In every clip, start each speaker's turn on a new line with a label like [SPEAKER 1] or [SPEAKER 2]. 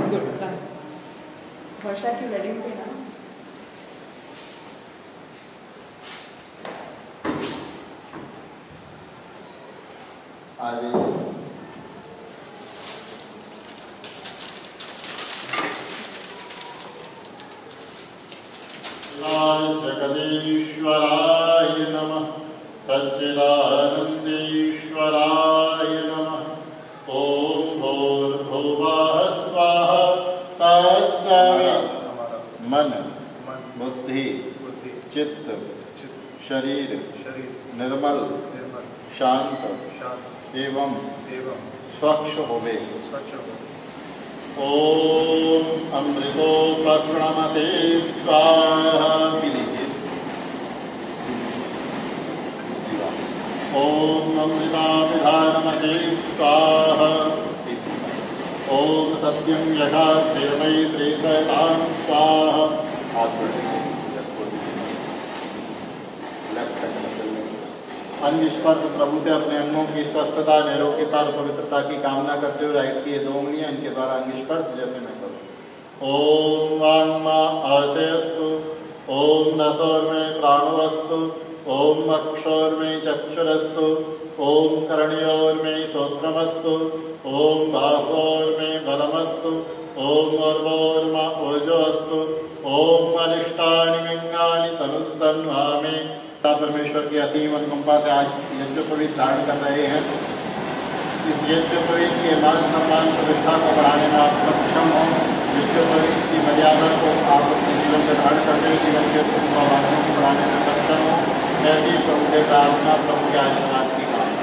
[SPEAKER 1] Good. वर्षा की wedding पे ना
[SPEAKER 2] आगे जगदीश्वराय नमः, सच्चिदानंदेश्वराय नमः। ओम भूर्भुवः स्वाहा तत्सवितुर्वरेण्यं। मन, बुद्धि, चित्त, शरीर निर्मल, शांत एवं स्वच्छ होवे। ओम अमृतोपस्पृणमते स्वाहा। ओम अमृताभिधानमते स्वाहा। ओम सत्यं यथा देवै श्रीप्रदां स्वाहा। अंग स्पर्श प्रभु से अपने अंगों की स्वस्थता, निरोग्यता और पवित्रता की कामना करते हुए राइट की ये 2 उंगलियां इनके द्वारा अंग स्पर्श जैसे मैं करूँ। ओम वांगमा आसेस्तु, ओम नसोर्मे प्राणोस्तु, ओम अक्षोर्मे चक्षुरस्तु, ओम कर्णयोर्मे श्रोत्रमस्तु, ओम बाहोर्मे बलमस्तु, ओम अर्वोर्मा ओजोस्तु, ओम अनिष्टानि विज्ञानि तनुस्तन्वामे। परमेश्वर की असीम अनुकंपा से आज यज्ञोपवीत धारण कर रहे हैं। इस यज्ञोपवीत के मान सम्मान प्रतिष्ठा को बढ़ाने में आप सक्षम हो। यज्ञोपवीत की मर्यादा को आप अपने जीवन में धारण करते हुए जीवन के वातावरण को बढ़ाने में सक्षम हो। ऐसी प्रभु से प्रार्थना, प्रभु के आशीर्वाद की कामना।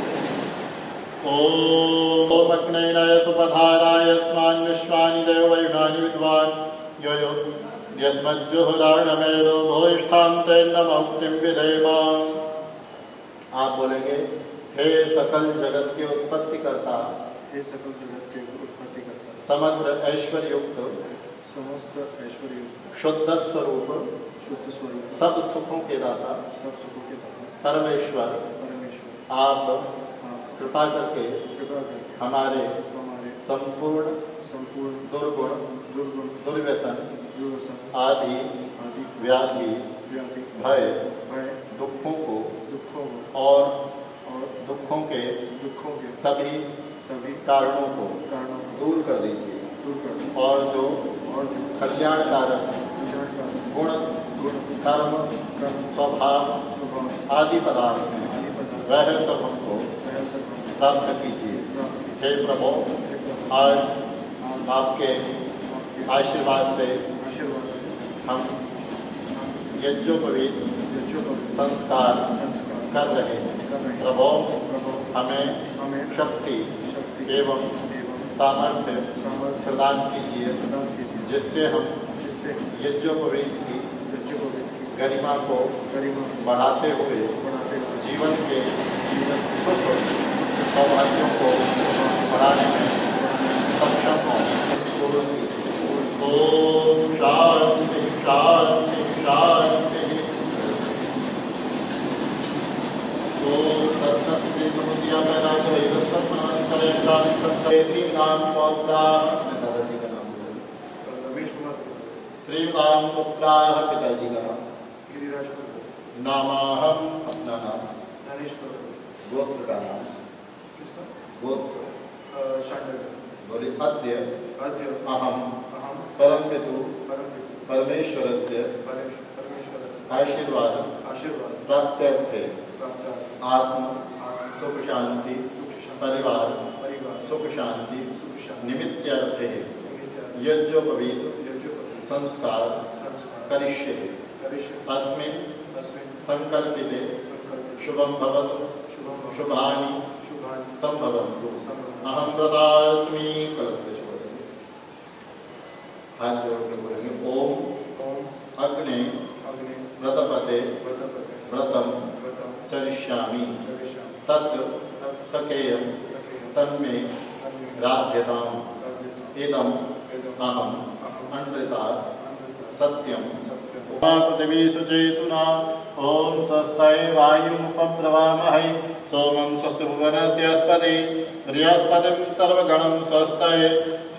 [SPEAKER 2] ओम अग्नये सुपधाराय अस्मान् विश्वानि देव वैमानि विद्वान् यो यो यस्मज्जुहुदारणमेरो भोष्ठां तेन्न मुक्तिं विधेमा। आप बोलेंगे, हे सकल जगत के उत्पत्ति करता,
[SPEAKER 3] हे सकल जगत के उत्पत्ति करता,
[SPEAKER 2] समग्र ऐश्वर्युक्त,
[SPEAKER 3] समस्त ऐश्वर्युक्त,
[SPEAKER 2] शुद्ध स्वरूप, सब सुखों के दाता, परमेश्वर, आप कृपा करके हमारे संपूर्ण दुर्गुण, दुर्व्यसन आदि व्याधि, भय, दुखों को और दुखों के सभी कारणों को दूर कर दीजिए। और जो कल्याणकारक गुण, कर्म, स्वभाव आदि पदार्थ हैं, वह सब हमको प्राप्त कीजिए। हे प्रभु, आज आपके आशीर्वाद से हम यज्ञोपवीत संस्कार कर रहे हैं। प्रभु, हमें शक्ति एवं सामर्थ्य प्रदान कीजिए, जिससे हम यज्ञोपवीत की गरिमा को बढ़ाते हुए जीवन के सुख सौभाग्यों को बढ़ाने में सक्षम हों। ओम शांति शांति शांति। ओम तत्सत्या पैदा नाम पौत्रा श्री राम पुत्रा पिताजी का नाम नामाहम, अपना नाम
[SPEAKER 3] धनेश पुरोहित,
[SPEAKER 2] गोत्र का नाम गोत्र बोले अद्य अहम परमपितु परमेश्वरस्य आशीर्वाद प्राप्त्यर्थे आत्म सुख शांति परिवार सुख शांति निमित्त्यर्थे यज्ञोपवीत संस्कार करिष्ये। अस्मिन् संकल्पिते शुभं भवतु शुभानि संभवन्तु। अहं व्रतास्मि। हाथ जोड़ के बोलेंगे, ओम अग्ने व्रतपते व्रतम चरिष्यामि तत् सकेयं तन्मे राध्यताम् इदम् अहम् अनृतात् सत्यं। पृथिवी सुचेतुना ओम स्वस्ताय वायुमुपब्रवामहै सोमं स्वस्ति भुवनस्य अस्पति बृहस्पतिं सर्वगणं स्वस्ताय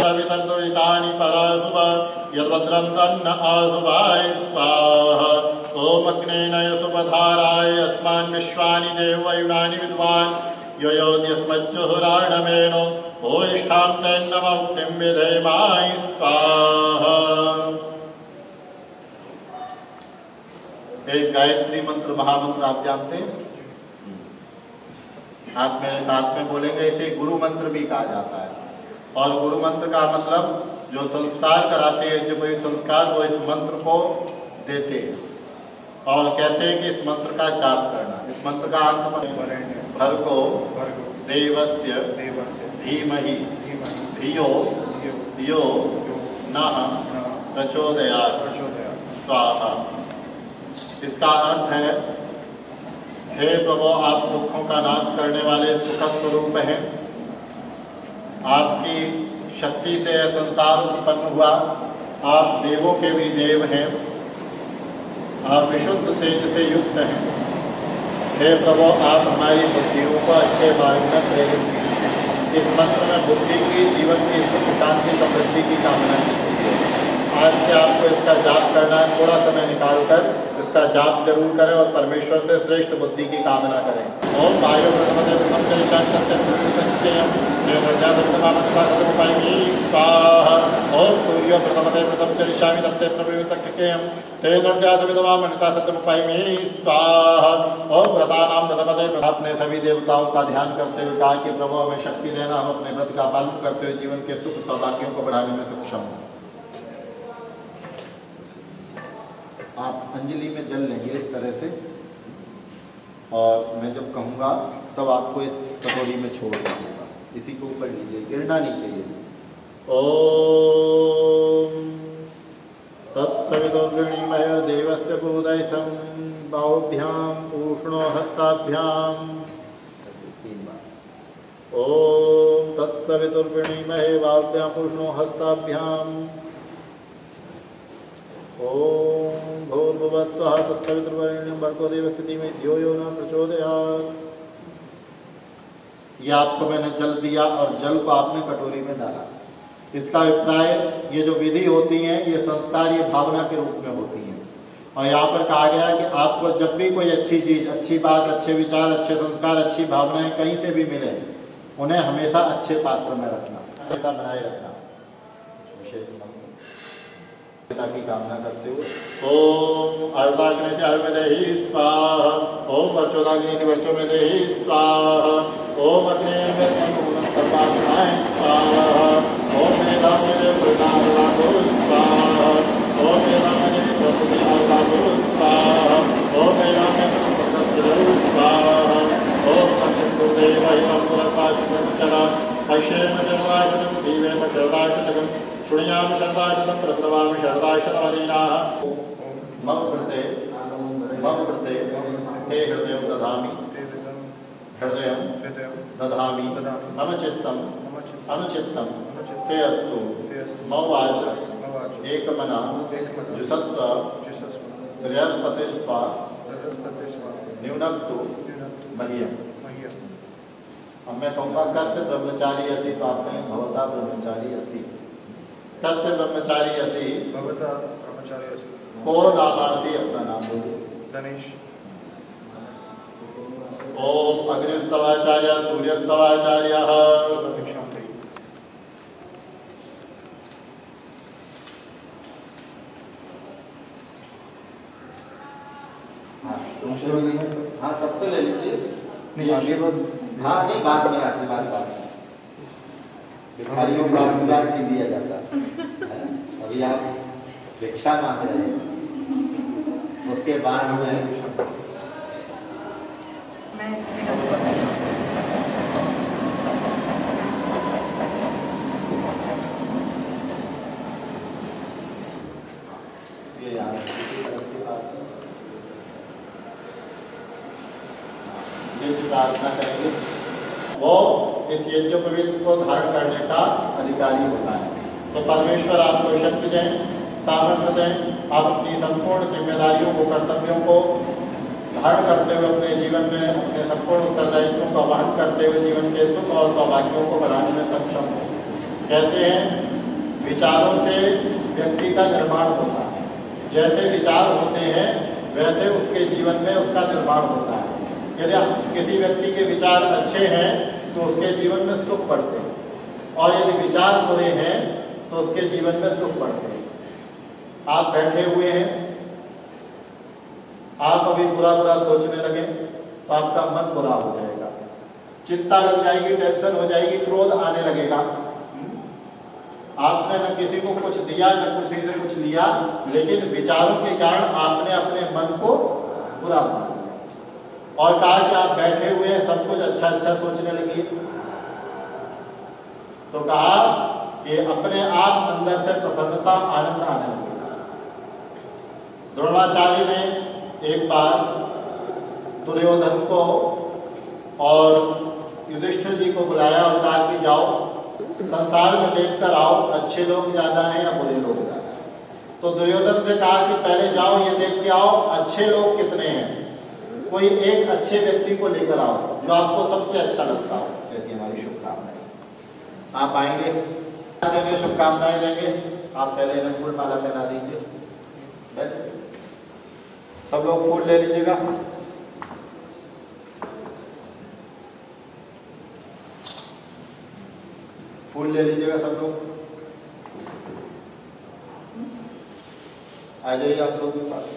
[SPEAKER 2] वितन्दुरितानि पराशुभ यद्भद्रं तन्न आशुभाय स्वाहा। ओम अग्नेन शुभधाराय अस्मान् विश्वानि देवयुनानि विद्वान् योयोद्यस्मज्जुहुराणमेनो ओष्ठां तेन्न मुक्तिं विधेमाय स्वाहा। एक गायत्री मंत्र महामंत्र आप जानते हैं, आप मेरे साथ में बोलेंगे। इसे गुरु मंत्र भी कहा जाता है। और गुरु मंत्र का मतलब जो संस्कार कराते हैं, जो कोई संस्कार वो इस मंत्र को देते हैं और कहते हैं कि इस मंत्र का जाप करना। इस मंत्र का अर्थ भर्गो देवस्य धीमहि धियो यो नः प्रचोदयात् स्वाहा। इसका अर्थ है, हे प्रभु आप दुखों का नाश करने वाले सुख स्वरूप हैं। आपकी शक्ति से यह संसार उत्पन्न हुआ। आप देवों के भी देव हैं। आप विशुद्ध तेज से युक्त हैं। हे प्रभु आप हमारी बुद्धियों को अच्छे मार्ग में प्रेरित कीजिए। इस मंत्र में बुद्धि की, जीवन की सुख शांति समृद्धि की कामना की है। आज से आपको इसका जाप करना है। थोड़ा समय निकाल कर इसका जाप जरूर करें और परमेश्वर से श्रेष्ठ बुद्धि की कामना करें। ओम वायु प्रथमते प्रथम चरिशान स्वाहा। ओम सूर्य प्रथमते प्रथम चरिशामि तत्ते प्रवृत्तकेयं तेनर्जातमिदमामनिता सत्यमुपायिमे स्वाहा। ओम व्रतानां प्रथमते अपने सभी देवताओं का ध्यान करते हुए कहा कि प्रभु हमें शक्ति देना, हम अपने व्रत का पालन करते हुए जीवन के सुख सौभाग्यों को बढ़ाने में सक्षम हों। आप अंजलि में जल लेंगे इस तरह से, और मैं जब कहूँगा तब आपको इस कटोरी में छोड़ दीजिएगा। इसी को ऊपर लीजिए, गिरना नहीं चाहिए। ओम तत्सवितुर्वृणीमय देवस्य पूजयितं बाहुभ्यां ऊष्णो हस्ताभ्यां। ओम तत्सवितुर्वृणीमय बाहुभ्यां ऊष्णो हस्ताभ्यां। ओम भूर्भुवस्वः तत्सवितुर्वरेण्यं भर्गो देवस्य धीमहि धियो यो न प्रचोदयात्। ये आपको मैंने जल दिया और जल को आपने कटोरी में डाला। इसका अभिप्राय, ये जो विधि होती है ये संस्कार, ये भावना के रूप में होती है। और यहाँ पर कहा गया कि आपको जब भी कोई अच्छी चीज, अच्छी बात, अच्छे विचार, अच्छे संस्कार, अच्छी भावनाएं कहीं से भी मिले, उन्हें हमेशा अच्छे पात्र में रखना, हमेशा बनाए रखना। विशेष की कामना करते हुए ओम आयुर्दाग्नि के आयु में देहि स्वाहा, ओम वर्चोदाग्नि के वर्चों में देहि स्वाहा, ओम अग्नि में स्वाहा, ओम मेधा में स्वाहा, ओम मेधा में स्वाहा, ओम मेधा में स्वाहा, ओम पंचदेवचरा अक्षेम शरदाशतम दीवेम शरदाशतकम शृणुयाम शरदाशतम प्रप्लवाम शरदाशतमदीनाः मम कृते हे हृदयं दधामि मम चित्तम अनुचित्तम ते अस्तु मम वाच एकमना जुषस्व बृहस्पतिस्वा न्यूनक्तु मह्यम। अब मैं कहूँगा कस्य ब्रह्मचारी असि पापे भवता ब्रह्मचारी असि, कस्य ब्रह्मचारी असि
[SPEAKER 3] भवता ब्रह्मचारी असि,
[SPEAKER 2] को नामासी अपना नाम बोलिए।
[SPEAKER 3] धनेश।
[SPEAKER 2] ओम अग्निस्तवाचार्य सूर्यस्तवाचार्य हाँ सब तो ले लीजिए। नहीं आशीर्वाद, हाँ नहीं बाद में आशीर्वाद, भिखारियों को आशीर्वाद नहीं दिया जाता। अभी आप भिक्षा मांग रहे हैं, उसके बाद में ये यार प्रार्थना करेंगे, वो इस यज्ञोपवीत को धारण करने का अधिकारी होता है। तो परमेश्वर आपको शक्ति दें, सामर्थ्य दें, आप अपनी संपूर्ण जिम्मेदारियों को, कर्तव्यों को धारण करते हुए अपने जीवन में अपने संपूर्ण उत्तरदायित्वों का वहन करते हुए जीवन के सुख और सौभाग्यों को बढ़ाने में सक्षम हो। कहते हैं विचारों से व्यक्ति का निर्माण होता है, जैसे विचार होते हैं वैसे उसके जीवन में उसका निर्माण होता है। यदि किसी व्यक्ति के विचार अच्छे हैं तो उसके जीवन में सुख बढ़ते हैं, और यदि विचार बुरे हैं तो उसके जीवन में दुख बढ़ते हैं। आप बैठे हुए हैं, आप अभी बुरा बुरा सोचने लगे तो आपका मन बुरा हो जाएगा, चिंता लग जाएगी, टेंशन हो जाएगी, क्रोध आने लगेगा। आपने न किसी को कुछ दिया न किसी से कुछ लिया, लेकिन विचारों के कारण आपने अपने मन को बुरा बना और कहा कि आप बैठे हुए हैं, सब कुछ अच्छा अच्छा सोचने लगी। तो कहा कि अपने आप अंदर से प्रसन्नता, आनंद आने लगेगा। द्रोणाचार्य ने एक बार दुर्योधन को और युधिष्ठिर जी को बुलाया और कहा कि जाओ संसार में देख कर आओ, अच्छे लोग ज्यादा हैं या बुरे लोग ज्यादा हैं। तो दुर्योधन से कहा कि पहले जाओ ये देख के आओ अच्छे लोग कितने हैं, कोई एक अच्छे व्यक्ति को लेकर आओ जो आपको सबसे अच्छा लगता हो। कहती हमारी शुभकामनाएं, आप आएंगे, देंगे शुभकामनाएं देंगे। आप पहले इन्हें फूल माला पहना दीजिए, सब लोग फूल ले लीजिएगा। फूल ले लीजिएगा सब लोग, आ जाइए आप लोग के पास।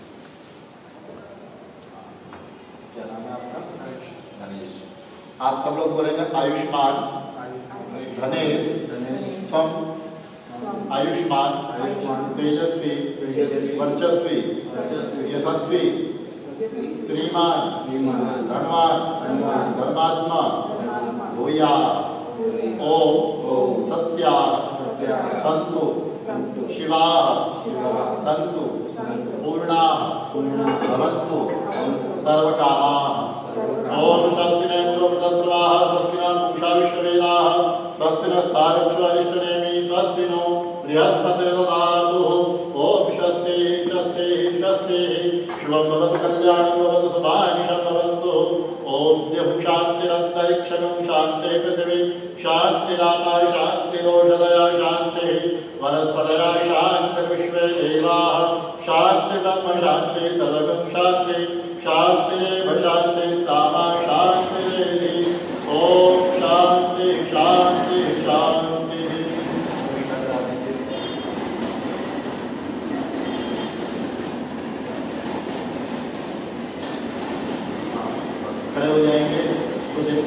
[SPEAKER 2] क्या नाम है आपका? धनेश। आप सब लोग बोलेंगे आयुष्मान धनेश त्वम आयुष्मान तेजस्वी वर्चस्वी यशस्वी श्रीमान धनवान धर्मात्मा भूया ओम सत्या संतु शिवा संतु पूर्णा भवन्तु सर्वकामा। ओम स्वस्ति न इंद्रो वृद्धस्रवाः स्वस्ति न पूषा विश्ववेदाः स्वस्ति नस्तारक्ष्वारिष्टनेमि स्वस्ति नो बृहस्पतिर्दधातु। ओम स्वस्ति स्वस्ति स्वस्ति शुभं भवतु कल्याणं भवतु शुभानिशं भवन्तु। ओम द्यौः शान्तिरन्तरिक्षं शान्तिः पृथिवी शान्तिराकाश शान्तिरोषधयः शान्तिः वनस्पतयः शान्तिर्विश्वे देवाः शान्ति ब्रह्म शान्ति तदगं शान्ति शान्तिरेव शान्ति तामा शान्तिरेधि। ओम शान्ति।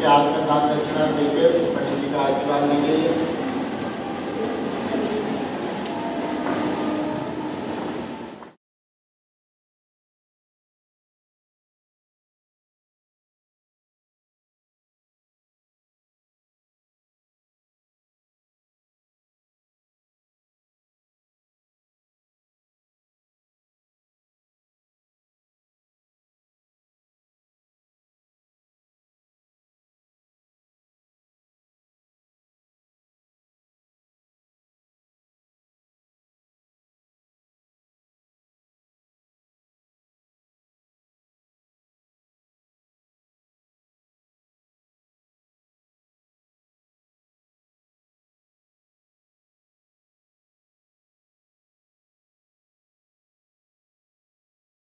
[SPEAKER 2] के हाथ में दान दक्षिणा देकर पंडित जी का आशीर्वाद लेंगे।